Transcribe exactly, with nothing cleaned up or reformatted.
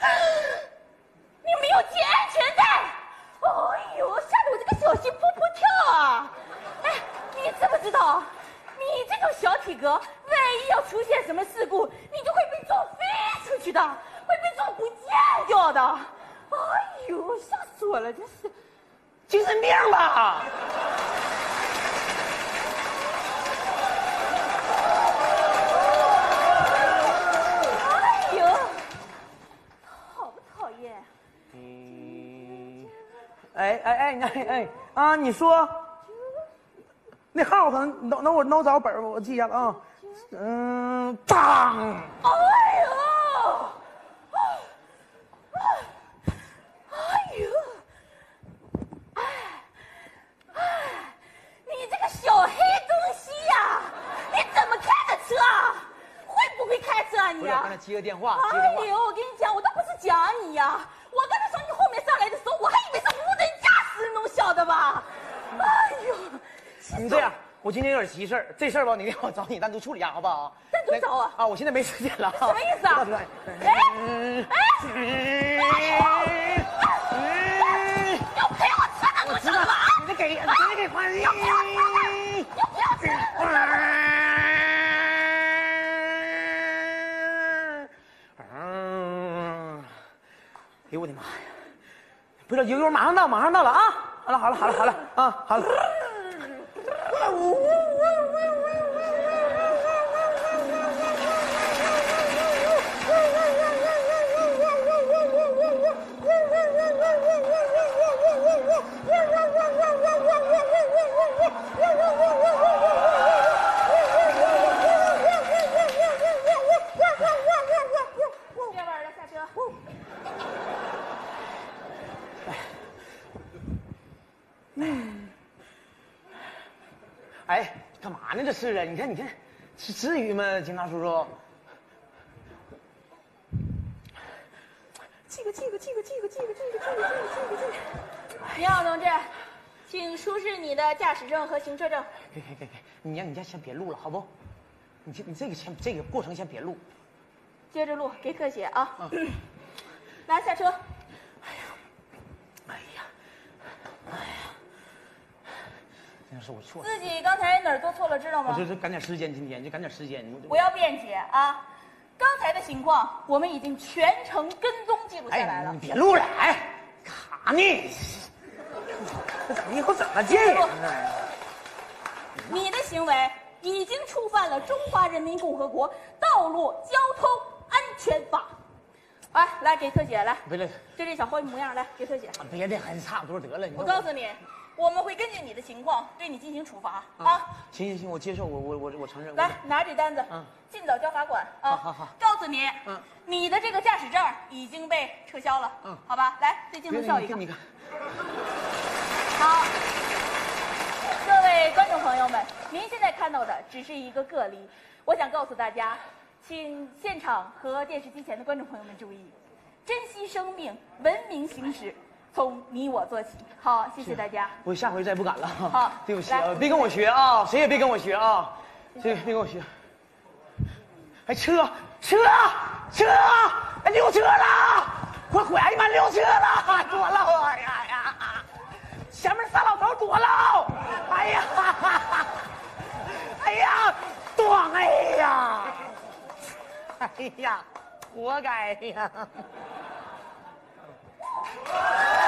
你没有系安全带，哎呦，吓得我这个小心扑扑跳啊！哎，你知不知道，你这种小体格，万一要出现什么事故，你就会被撞飞出去的，会被撞不见掉的。哎呦，吓死我了，真是！ 精神病吧？ 哎呦，讨不讨厌？ 嗯，哎哎哎哎哎啊！你说那号可能等等我等我找本儿我记一下了啊。嗯，当。 哎呦！哎呦！哎哎，你这个小黑东西呀、你怎么开的车？会不会开车啊你啊？ 我刚才接个电话，接个电话。 哎呦，我跟你讲，我倒不是讲你呀、我刚才从你后面上来的时候，我还以为是无人驾驶，能晓得吧？哎呦， 你这样，我今天有点急事儿，这事儿吧，你我找你单独处理一下，好不好？ 单独找啊啊！我现在没时间了。 什么意思啊？哎哎！要赔我车的， 我知道，你得给，你得给还。 要不要钱？ 嗯，哎呦我的妈呀！不是，油油马上到，马上到了啊！好了，好了，好了，好了啊，好了。 别玩了，下车。 哎，干嘛呢？这是啊！你看，你看，是至于吗？警察叔叔， 这个，这个，这个，这个，这个，这个，这个，这个，这个，这个。你好，同志，请出示你的驾驶证和行车证。 给给给给，你让你家先别录了，好不？你这你这个先这个过程先别录。 接着录，给特写啊！嗯、来下车。 哎呀，哎呀，哎呀，真的是我错了。 自己刚才哪儿做错了，知道吗？ 我这这赶点时间，今天就赶点时间。 不要辩解啊！刚才的情况我们已经全程跟踪记录下来了。 哎，你别录了，哎，卡呢？这怎么以后怎么见人呢？ 你的行为已经触犯了《中华人民共和国道路交通安全法》。哎，来给特写来， 别了， 就这小坏模样，来给特写。 别的还是差不多得了。你我告诉你，我们会根据你的情况对你进行处罚啊。 啊行行行，我接受，我我我我承认。 来，拿这单子， 嗯， 尽早交罚款啊。 好好好。 告诉你， 嗯， 你的这个驾驶证已经被撤销了。 嗯， 好吧，来对镜头笑一个。 你看， 好，各位观众朋友们，您现在看到的只是一个个例。我想告诉大家，请现场和电视机前的观众朋友们注意，珍惜生命，文明行驶，从你我做起。好，谢谢大家。 我下回再不敢了。 好， 对不起啊，别跟我学啊，谁也别跟我学啊，谁也别跟我学。哎，车车车，哎，溜车了！快快，哎呀妈，溜车了！躲了！哎呀呀！前面仨老头躲了！哎呀！哎呀，躲！哎呀！哎呀，活该呀！